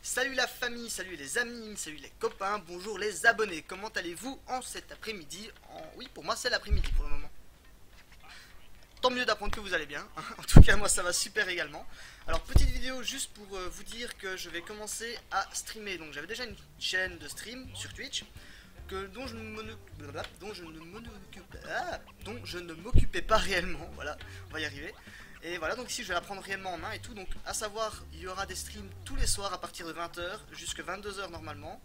Salut la famille, salut les amis, salut les copains, bonjour les abonnés. Comment allez-vous en cet après-midi? Oui, pour moi c'est l'après-midi pour le moment. Tant mieux d'apprendre que vous allez bien. En tout cas, moi ça va super également. Alors, petite vidéo juste pour vous dire que je vais commencer à streamer. Donc, j'avais déjà une chaîne de stream sur Twitch dont je ne m'occupais pas réellement. Voilà, on va y arriver. Et voilà, donc ici je vais la prendre réellement en main et tout. Donc, à savoir, il y aura des streams tous les soirs à partir de 20 h jusqu'à 22 h normalement.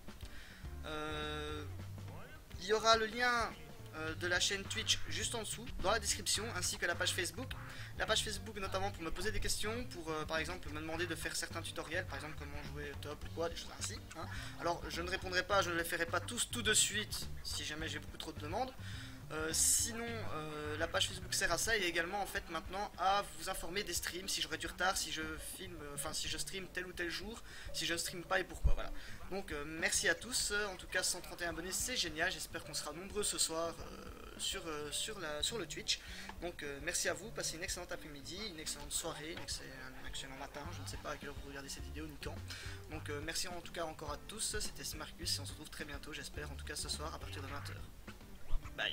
Il y aura le lien de la chaîne Twitch juste en dessous dans la description, ainsi que la page Facebook. La page Facebook notamment pour me poser des questions, pour par exemple me demander de faire certains tutoriels, par exemple comment jouer top ou quoi, des choses ainsi, hein. Alors je ne répondrai pas, je ne les ferai pas tous tout de suite si jamais j'ai beaucoup trop de demandes. Sinon la page Facebook sert à ça et également en fait maintenant à vous informer des streams, si j'aurai du retard, si je filme, enfin si je stream tel ou tel jour, si je ne stream pas et pourquoi, voilà. Donc merci à tous, en tout cas 131 abonnés c'est génial, j'espère qu'on sera nombreux ce soir sur le Twitch. Donc merci à vous, passez une excellente après-midi, une excellente soirée, un excellent matin, je ne sais pas à quelle heure vous regardez cette vidéo ni quand. Donc merci en tout cas encore à tous, c'était Smarcus et on se retrouve très bientôt j'espère, en tout cas ce soir à partir de 20 h. Bye.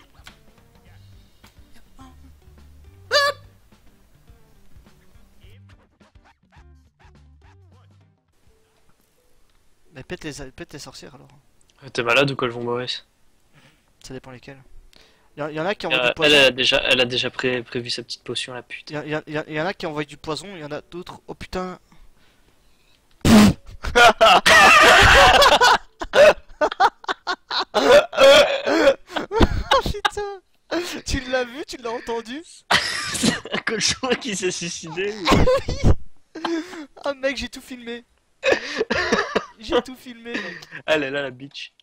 Mais pète les sorcières alors. T'es malade ou quoi, le vent Maurice? Ça dépend lesquelles. Il y en a qui envoient du Elle poison. elle a déjà prévu sa petite potion, la pute. Il y en a qui envoient du poison, il y en a d'autres. Oh putain. Oh putain. Tu l'as vu, tu l'as entendu? C'est un cochon qui s'est suicidé. Ah mec, j'ai tout filmé. J'ai tout filmé mec. Elle est là, la bitch.